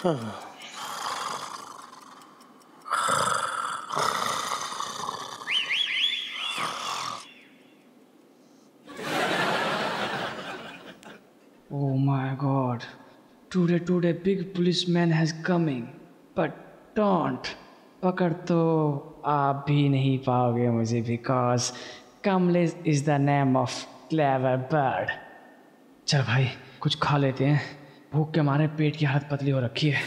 Oh my God! Today, big policeman has coming. But don't. पकड़ तो आप भी नहीं पाओगे मुझे because Kamlesh is the name of clever bird. चल भाई कुछ खा लेते हैं, भूख के मारे पेट की हालत पतली हो रखी है।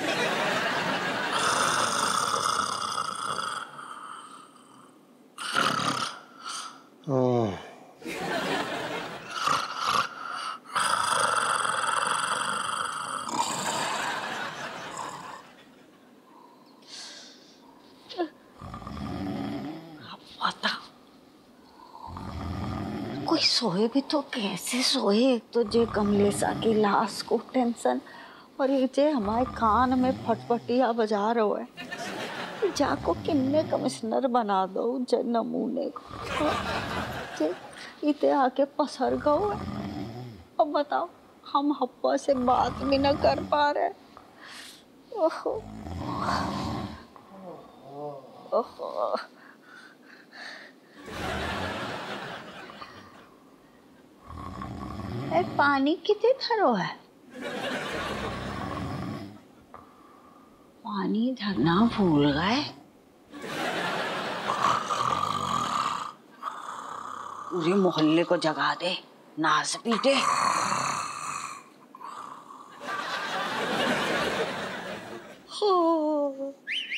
कोई सोए भी तो कैसे सोए? एक तो जे कमलेशा की लाश को टेंशन और ये जे हमारे कान में फटफटिया बजा रहो है। जाको किन्ने कमिश्नर बना दो जे नमूने को जे इते आके पसर गो है। अब बताओ हम हप्पा से बात भी न कर पा रहे। ओहो ओहो पानी कितने धरो है? पानी धरना भूल गए। पूरे मोहल्ले को जगा दे, नाच पीटे। हो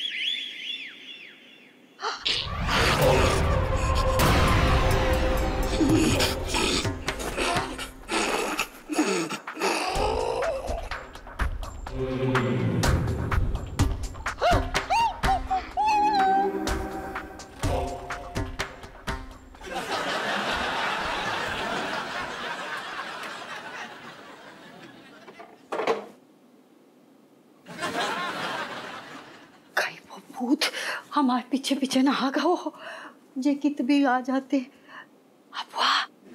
हमारे पीछे पीछे ना आ गो जे कित भी आ जाते। अबुआ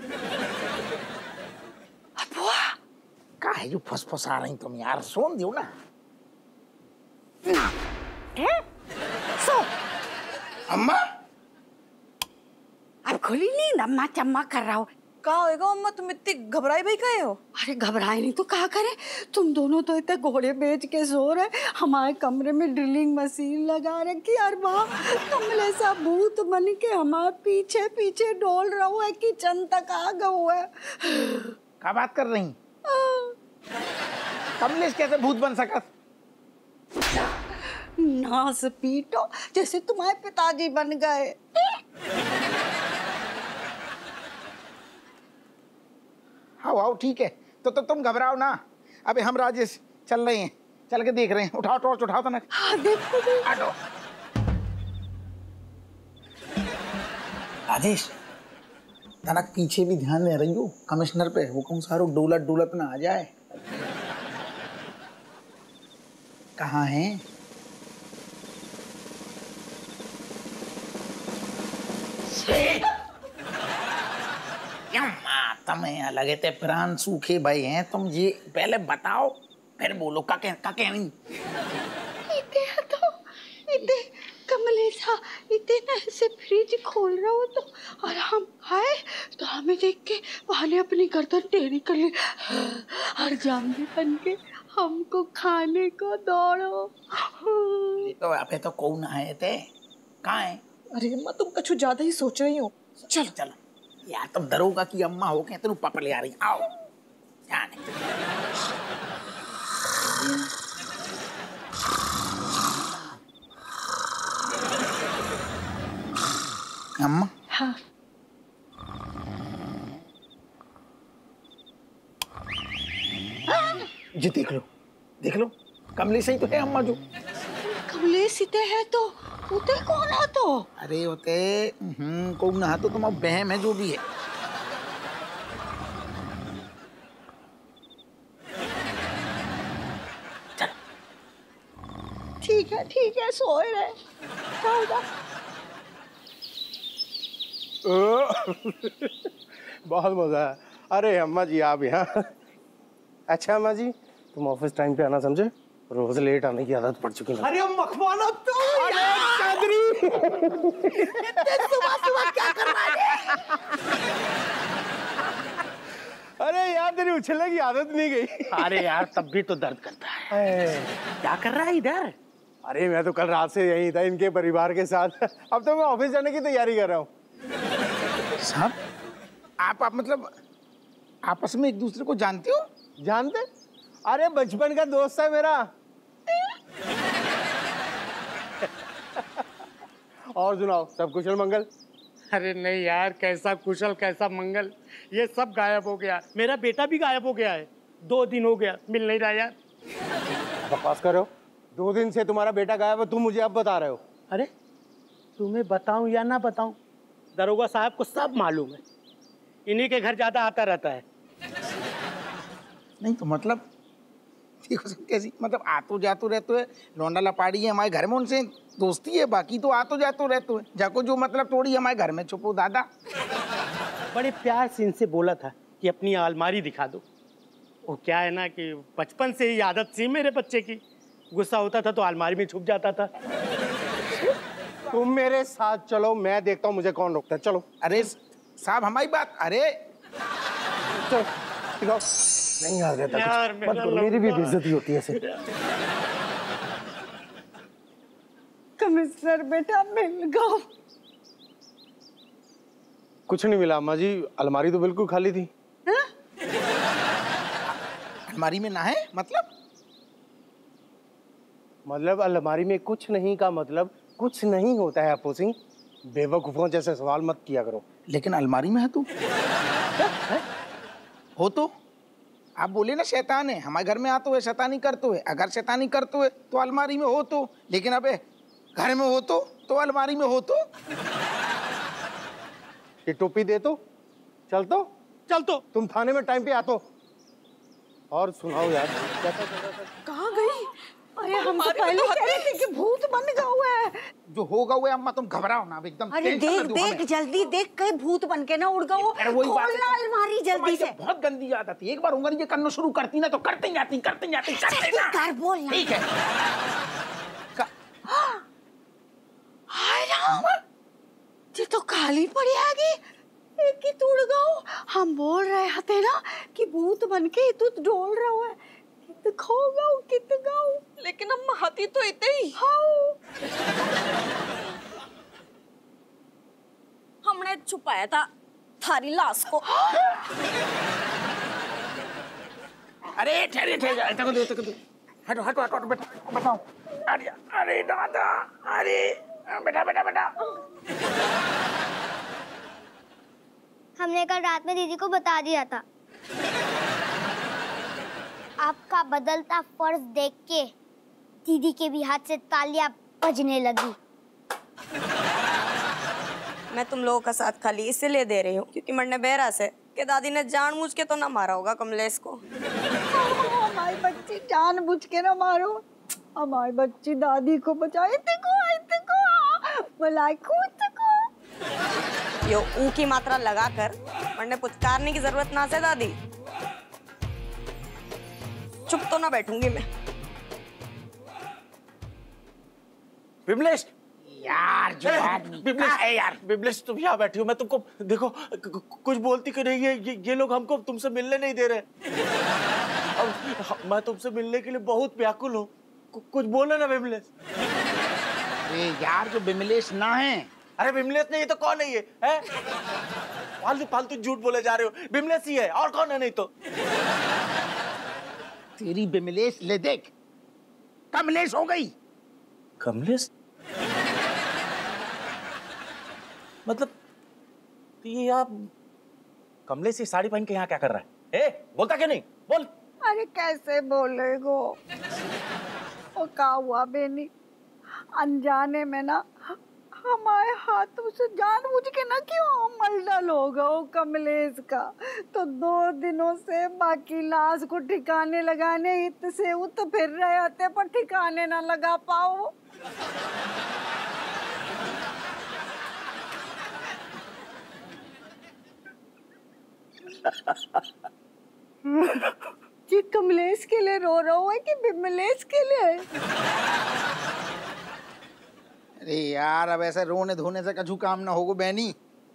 अबुआ काहे जो फसफस आ रही तुम यार, सोन दियो ना। सो अम्मा अब खुली नींद, अम्मा चम्मा कर रहा हो। कहा होएगा अम्मा, तुम इतनी घबराई भाई काहे हो? अरे घबराए नहीं तो क्या करे, तुम दोनों तो इतने घोड़े बेच के सो रहे। हमारे कमरे में ड्रिलिंग मशीन लगा रखी और वहाँ कमलेशा भूत बन के हमारे पीछे पीछे डोल रहा है, किचन तक आ गया है। क्या बात कर रही? कमलेश कैसे भूत बन सका? नास पीटो जैसे तुम्हारे पिताजी बन गए। आओ ठीक है, तो तुम घबराओ ना। अबे हम राजेश चल रहे हैं, चल के देख रहे हैं। उठाओ टॉर्च, उठाओ तो ना। हाँ देखो हटो। राजेश तनक पीछे भी ध्यान दे रही हो कमिश्नर पे, वो कौन सारो डोलत डोलत ना आ जाए। कहाँ है? तुम्हें लगे थे प्राण सूखे भाई हैं तुम, ये पहले बताओ फिर बोलो। का कहनी इते तो इते कमलेशा इते ना से फ्रिज खोल रहा हो तो और हम आए तो हमें देख के वाले अपनी गर्दन टेढ़ी कर ली और जामनी बन के हमको खाने को दौड़ो। तो आप तो कौन आए थे? कहाँ है? अरे अम्मा तुम कुछ ज्यादा ही सोच रही हो। चलो चलो यार, तुम डरोगा कि अम्मा हो के तुम पकड़ ले आ रही। आओ जाने। अम्मा हाँ जी देख लो कमलेश ही तो है अम्मा। जो कमलेश इते है तो उते कौन है? तो अरे होते कौन ना तो तुम बहम है जो भी है। ठीक है सोए रहे। बहुत मजा है। अरे अम्मा जी आप यहाँ। अच्छा अम्मा जी तुम ऑफिस टाइम पे आना समझे। रोज लेट आने की आदत पड़ चुकी है। अरे मखमलो तो चौधरी सुबह सुबह क्या कर रहा है? अरे यार तेरी उछलने की आदत नहीं गई। अरे यार तब भी तो दर्द करता है। क्या कर रहा है इधर? अरे मैं तो कल रात से यहीं था इनके परिवार के साथ। अब तो मैं ऑफिस जाने की तैयारी कर रहा हूँ। साहब आप मतलब आपस में एक दूसरे को जानते हो? जानते? अरे बचपन का दोस्त है मेरा। और सुनाओ, सब कुशल मंगल? अरे नहीं यार, कैसा कुशल कैसा मंगल, ये सब गायब हो गया। मेरा बेटा भी गायब हो गया है, 2 दिन हो गया, मिल नहीं रहा यार। बकवास कर रहे हो? 2 दिन से तुम्हारा बेटा गायब है, तुम मुझे अब बता रहे हो? अरे तुम्हें बताऊं या ना बताऊं, दरोगा साहब को सब मालूम है। इन्हीं के घर ज्यादा आता रहता है। नहीं तो मतलब देखो सब कैसी मतलब आतो जातो रहते है। लौंडा लपाड़ी है हमारे घर में, उनसे दोस्ती है, बाकी तो आतो जातो रहते है। जाको जो मतलब थोड़ी हमारे घर में छुपो दादा। बड़े प्यार से इनसे बोला था कि अपनी अलमारी दिखा दो। वो क्या है ना कि बचपन से ही आदत थी मेरे बच्चे की, गुस्सा होता था तो अलमारी में छुप जाता था। तुम मेरे साथ चलो, मैं देखता हूँ मुझे कौन रोकता है। चलो। अरे साहब हमारी बात, अरे चलो दिखाओ। नहीं यार रहता यार, कुछ मत करो, मेरी भी बेइज्जती होती है ऐसे। कमिश्नर बेटा मिल गो। कुछ नहीं मिला अम्मा जी, अलमारी तो बिल्कुल खाली थी। अलमारी में ना है मतलब अलमारी में कुछ नहीं का मतलब कुछ नहीं होता है हप्पू सिंह। बेवकूफों जैसे सवाल मत किया करो। लेकिन अलमारी में है तू हो तो आप बोले ना शैतान है, हमारे घर में आते हुए शैतानी करते हुए। अगर शैतानी करते हुए तो अलमारी में हो तो, लेकिन अबे घर में हो तो अलमारी में हो तो। ये टोपी दे तो चल तो तुम थाने में टाइम पे आ तो। और सुनाओ यार कैसा चल रहा था? कहाँ गई? अरे हम तो पहले कह रहे थे कि भूत बन गया हुआ है। जो होगा हुआ है अम्मा, तुम घबराओ ना एकदम। अरे देख जल्दी देख, कहीं भूत बन के ना उड़ गया हो। खोलना अलमारी जल्दी से। बहुत गंदी आदत है, एक बार उंगली ये करना शुरू करती ना तो करते जाती कर बोल ना। ठीक है। हाय राम, ये तो खाली पड़ी आगी। एक ही टूट गया। हम बोल रहे थे ना कि भूत बन के तू डोल रहा है। कित खो गया कित गाओ। लेकिन अम्मा हाथी तो इतने ही। हमने छुपाया था थारी लाश को। अरे ठहरे तको दो हटो बेटा बताओ। अरे दादा, अरे बेटा हमने कल रात में दीदी को बता दिया था। आपका बदलता फर्ज देख के दीदी के भी हाथ से तालियां बजने लगी। मैं तुम लोगों का साथ खाली इसलिए दे रही हूँ क्योंकि मरने बेरा से कि दादी ने जानबूझ के तो ना मारा होगा कमलेश को। हमारी बच्ची जानबूझ के ना मारो। हमारी बच्ची दादी को बचाए। यो ऊ की मात्रा लगाकर मरने पुचकारने की जरूरत ना से दादी। चुप तो ना बैठूंगी मैं। विमलेश यार जो आदमी विमलेश तुम यहाँ बैठी हो, मैं तुमको देखो कुछ बोलती क्यों नहीं है? ये लोग हमको तुमसे मिलने नहीं दे रहे। अब मैं तुमसे मिलने के लिए बहुत व्याकुल हूँ, कुछ बोलो ना विमलेश। अरे यार जो विमलेश ना है। अरे विमलेश नहीं तो कौन है ये? फालतू झूठ बोले जा रहे हो। विमलेश ही है, और कौन है? नहीं तो तेरी विमलेश ले देख, कमलेश हो गई। कमलेश मतलब ये आप कमलेश ये साड़ी पहन के यहाँ क्या कर रहा है? बोलता क्यों नहीं? बोल। अरे कैसे बोलेगो? वो क्या हुआ बेनी, अनजाने में ना हमारे हाथों से जानबूझ के ना क्यों मलडल होगा वो कमलेश का। तो 2 दिनों से बाकी लाश को ठिकाने लगाने इत से उत फिर रहे थे, पर ठिकाने ना लगा पाओ। जी कमलेश के लिए रो रहा हूँ कि बिमलेश के लिए? अरे यार अब ऐसे रोने धोने से कछु काम ना होगो बहनी।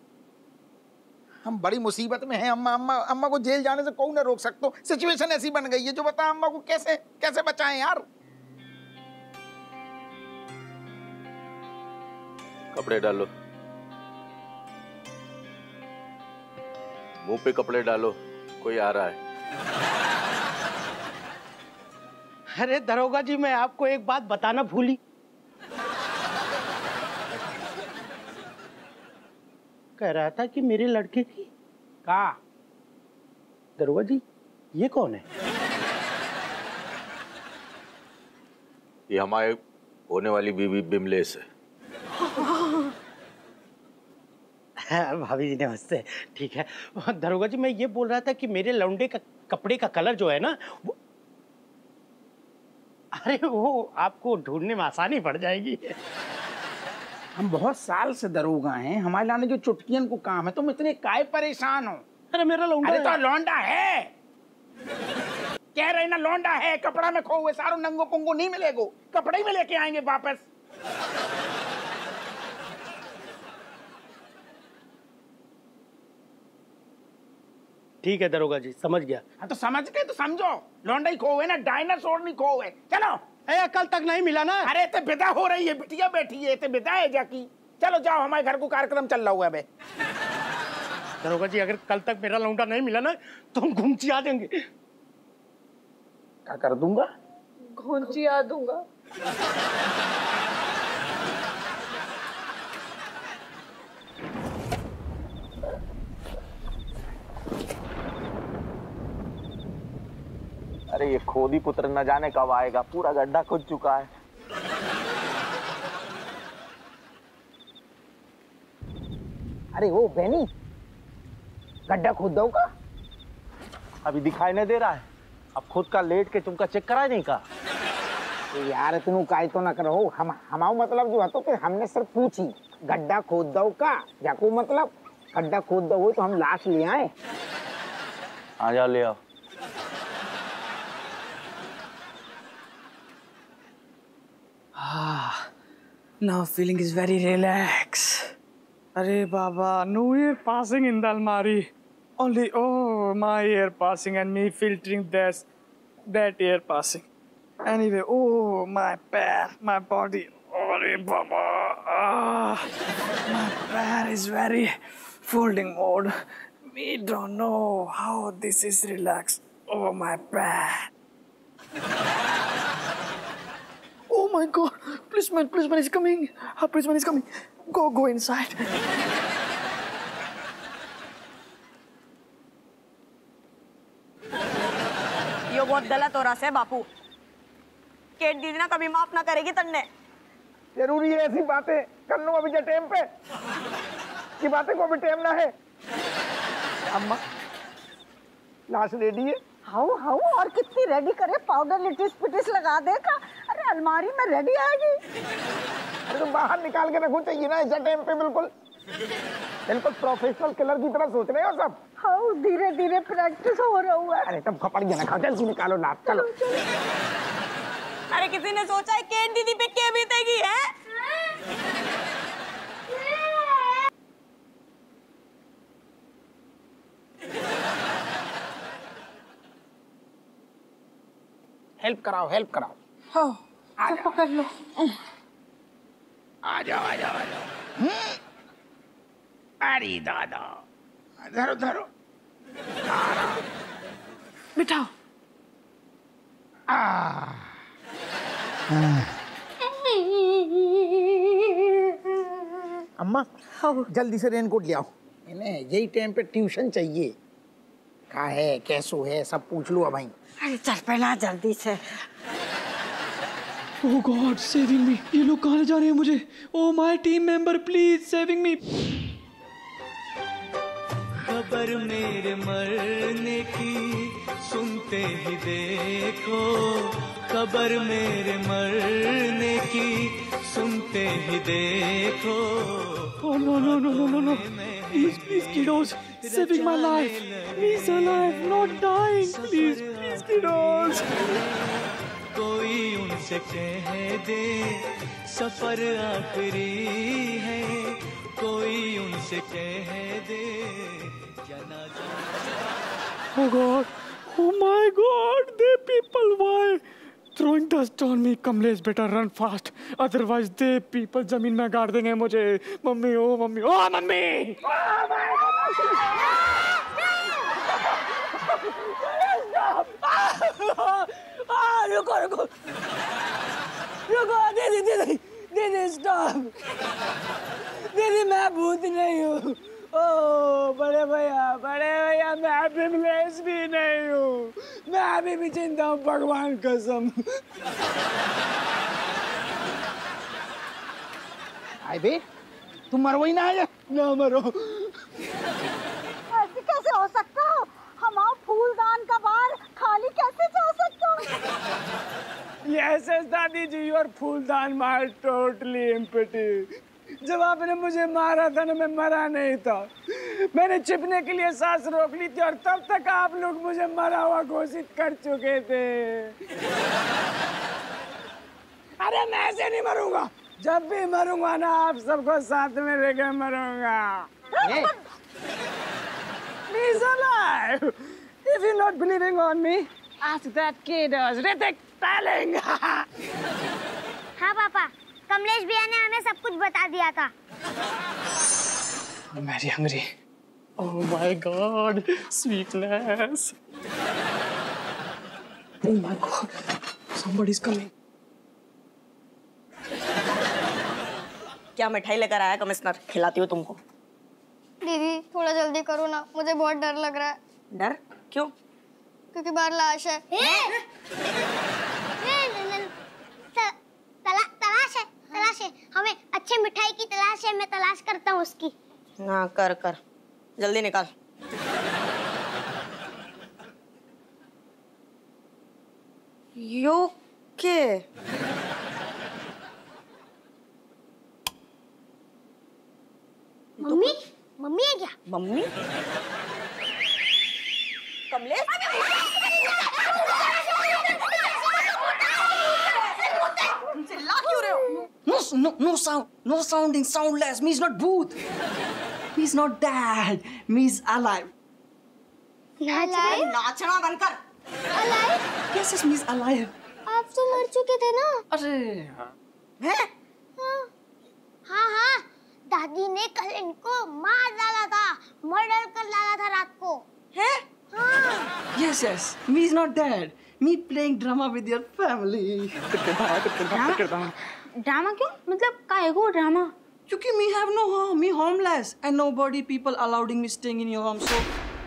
हम बड़ी मुसीबत में हैं। अम्मा अम्मा अम्मा को जेल जाने से कौन ना रोक सकते। सिचुएशन ऐसी बन गई है, जो बता अम्मा को कैसे कैसे बचाएं यार। कपड़े डालो, मुंह पे कपड़े डालो, कोई आ रहा है। अरे दरोगा जी, मैं आपको एक बात बताना भूली। कह रहा था कि मेरे लड़के की का दरोगा जी, ये कौन है? ये हमारे होने वाली बीवी बिमलेश है। भाभी जी नमस्ते। ठीक है दरोगा जी, मैं ये बोल रहा था कि मेरे लौंडे का कपड़े का कलर जो है ना वो, अरे वो आपको ढूंढने में आसानी पड़ जाएगी। हम बहुत साल से दरोगा हैं, हमारे लाने जो चुटकियन को काम है, तुम इतने काहे परेशान हो? अरे मेरा लौंडा। अरे तो लौंडा है, कह रहे ना लौंडा है, कपड़ा में खो हुए सारो नंगो पुंगो नहीं मिलेगो, कपड़े ही में लेके आएंगे वापस। ठीक है दरोगा जी, समझ गया। हाँ तो समझ गए तो समझो, लौंडा ही खो हुए ना, डायनासोर नहीं खो हुए। चलो। कल तक नहीं मिला ना? अरे ते विदा हो रही है, बिटिया बैठी है, ते विदा है जाकी। चलो जाओ, हमारे घर को कार्यक्रम चल रहा हुआ है। दरोगा जी, अगर कल तक मेरा लौंडा नहीं मिला ना तो हम घुमचिया देंगे। क्या कर दूंगा? घुंचिया दूंगा। अरे ये खोदी पुत्र न जाने कब आएगा, पूरा गड्ढा खुद चुका है। अरे वो बहनी, गड्ढा खोद दो का? अभी दिखाई नहीं दे रहा है, अब खुद का लेट के तुमका चेक करा नहीं का? यार तुम काय तो ना करो, हमारा मतलब जो है तो कि हमने सिर्फ पूछी गड्ढा खोद दो का, जाको मतलब गड्ढा खोद दो तो हम लाश ले आए। आ जाओ, ले आओ। Now feeling is very relaxed. Arey Baba, no air passing in the almari. Only my air passing and me filtering that air passing. Anyway, my pair, my body. Arey Baba, my pair is very folding mode. We don't know how this is relaxed. Oh my pair. Oh my God! Policeman is coming! Policeman is coming! Go inside! ये बहुत गलत हो रहा है बापू। Cat दीदी ना कभी माफ ना करेगी तन्ने। जरूरी है ऐसी बातें कर लो अभी जो टाइम पे, की बातें को अभी टाइम ना है। अम्मा लाश रेडी है? हाउ और कितनी रेडी करे, पाउडर लिटिस पिटिस लगा देगा। अरे अलमारी में रेडी आएगी। अरे तो बाहर निकाल के रखो चाहिए ना ऐसा टाइम पे, बिल्कुल प्रोफेशनल किलर की तरह सोच रहे हो सब। हाउ धीरे धीरे प्रैक्टिस हो रहा हुआ है। अरे तब खपड़ गया ना, जल्दी निकालो लाश, चलो। अरे किसी ने सोचा है केट दीदी पे क्या बीतेगी है? हेल्प कराओ। हाँ, पकड़ लो। आ जाओ। अरे दादा, धरो। बिठाओ। अम्मा जल्दी से रेनकोट ले आओ, इन्हें यही टाइम पे ट्यूशन चाहिए। कहाँ है, कैसो है, सब पूछ लो भाई। अरे चल पहला जल्दी से। Oh God, saving me! ये लोग कहाँ ले जा रहे हैं मुझे? Oh my team member, please saving me! खबर मेरे मरने की सुनते ही देखो, खबर मेरे मरने की सुनते ही देखो। Oh no no no no no no! Please please kiddos, saving my life. He's alive, not dying. Please please kiddos. कोई उनसे कह दे सफर आखिरी है, कोई उनसे कह दे जनाजा। Oh God! Oh my God! The people, why throwing dust on me? Kamlesh, better run fast. Otherwise, the people जमीन में गाड़ देंगे मुझे. मम्मी, ओ मम्मी, ओ मम्मी! रुको रुको रुको, दीदी दीदी दीदी स्टॉप। दीदी मैं भूत नहीं हूँ। ओ बड़े भैया मैं विमलेश भी नहीं हूँ, मैं अभी भी जिंदा हूँ, भगवान कसम। आए बे, तुम मरो ही ना है? ना मरो। ऐसे कैसे हो सकता हो? हमारा फूलदान का बार खाली कैसे जा सकता हूँ? Yes, दादी जी, योर फूलदान मार टोटली एम्प्टी। जब आपने मुझे मारा था ना, मैं मरा नहीं था। मैंने छिपने के लिए सांस रोक ली थी और तब तक आप लोग मुझे मरा हुआ घोषित कर चुके थे। अरे मैं ऐसे नहीं मरूंगा, जब भी मरूंगा ना आप सबको साथ में लेकर मरूंगा। He's alive. If you're not believing on me, ask that kid Ritik telling. हाँ पापा, कमलेश भैया ने हमें सब कुछ बता दिया था। I'm very hungry. Oh my God! Sweetness. Oh my God! Somebody's coming. क्या मिठाई लेकर आया कमिश्नर? खिलाती हूँ तुमको। दीदी थोड़ा जल्दी करो ना, मुझे बहुत डर लग रहा है। डर क्यों? क्योंकि बाहर लाश है। तलाश है, हमें अच्छे मिठाई की तलाश है, मैं तलाश करता हूँ उसकी। हाँ कर कर, जल्दी निकाल। योके मम्मी मम्मी है क्या? मम्मी? कमलेश? चिल्ला क्यों रहे हो? No sound, no sounding, soundless. Me's not booth. Me's not dead. Me's alive. Alive? नाचना बंद कर। Alive? Yes, me's alive. आप तो मर चुके थे ना? अरे हैं? हाँ, दादी ने कल इनको मार डाला था, मर्डर कर डाला था रात को। हैं? हाँ। Yes, me's not dead. Me playing drama with your family. Drama क्यों? मतलब काहे को ड्रामा? क्योंकि me have no home, me homeless and nobody people allowing me staying in your home, so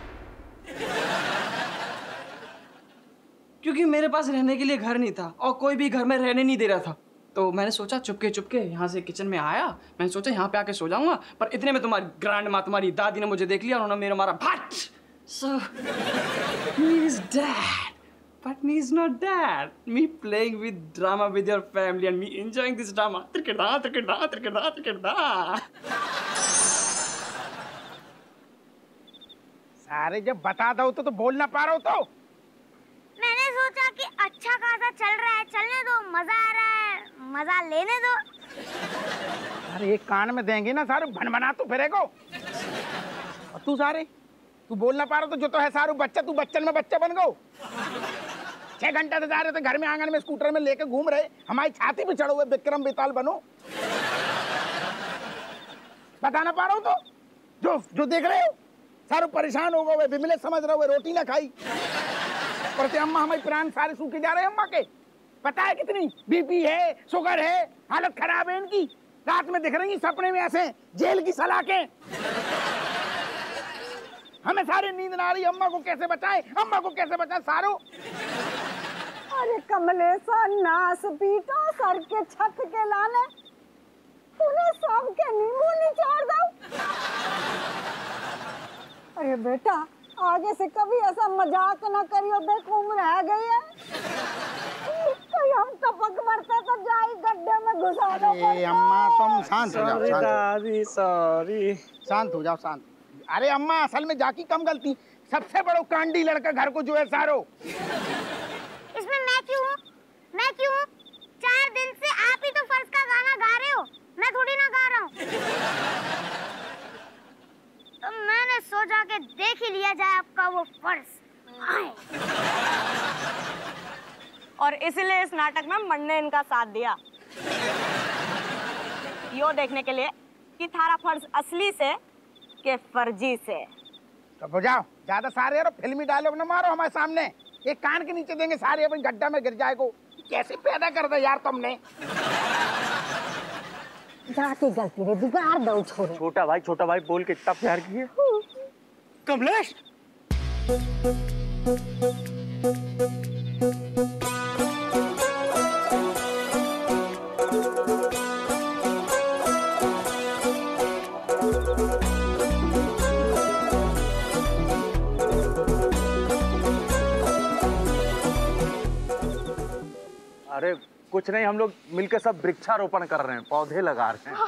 क्योंकि मेरे पास रहने के लिए घर नहीं था और कोई भी घर में रहने नहीं दे रहा था, तो मैंने सोचा चुपके यहाँ से किचन में आया, मैंने सोचा यहाँ पे आके सो जाऊंगा, पर इतने में तुम्हारी ग्रैंड माँ, तुम्हारी दादी ने मुझे देख लिया और उन्होंने मेरा मारा भट। So me is dead, but me is not dead. Me playing with drama with your family and me enjoying this drama. सारे जब बता दो तो बोल ना पा रहा हो तो? मैंने सोचा कि अच्छा खासा चल रहा है, चलने दो, मजा आ रहा है, मजा लेने दो। अरे एक कान में देंगे ना सारू, भनभना तो फिरेगो। और तू सारे, तू बोल ना पा रहा तो जो तो है सारू बच्चा, तू बच्चन में बच्चा बन गो। 6 घंटे से जा रहे थे घर में, आंगन में स्कूटर में लेके घूम रहे, हमारी छाती पे चढ़े हुए विक्रम बेताल बनो। बता ना पा रहा हूँ तो जो देख रहे हो सारू परेशान हो गए, बिमले समझ रहे हो, रोटी ना खाई पर अम्मा हमारे प्राण सारे सूखे जा रहे हैं। अम्मा के पता है कितनी बीपी है, शुगर है, हालत खराब है इनकी, रात में दिख रही सपने में ऐसे जेल की सलाखें। हमें सारी नींद ना आ रही, अम्मा को कैसे बचाएं, अम्मा को कैसे बचाएं सारू? अरे कमलेशा नास पीटा सर के छत के लाने, तूने सबके नींबू निचोड़ दो। अरे बेटा आगे से कभी ऐसा मजाक ना करियो, देख उम्र आ गई है, कोई हम टपक मरते तो जाई गड्ढे में घुसा दो। अरे अम्मा तुम शांत हो जाओ, दादी सॉरी। शांत हो जाओ, शांत। अरे अम्मा असल में जाकी कम गलती, सबसे बड़ो कांडी लड़का घर को जो है सारो। इसमें मैं क्यों हूँ? मैं क्यों? 4 दिन से आप ही तो फर्ज का गाना गा रहे हो, मैं थोड़ी ना गा रहा हूँ। तो मैंने सोचा कि देख ही लिया जाए आपका वो फर्ज। और इसीलिए इस नाटक में मन ने इनका साथ दिया, यो देखने के लिए कि थारा फर्ज असली से के फर्जी से। तो बुझाओ, ज्यादा सारे और फिल्मी डायलॉग न मारो हमारे सामने, एक कान के नीचे देंगे सारे अपन गड्ढा में गिर जाएगो। कैसे पैदा कर दे यार तुमने। जाती गलती रे बिगाड़ दो छोरो। छोटा भाई बोल के इतना प्यार किए। कमलेश अरे कुछ नहीं, हम लोग मिलकर सब वृक्षारोपण कर रहे हैं, पौधे लगा रहे हैं।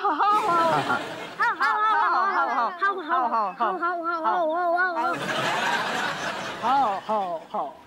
हाँ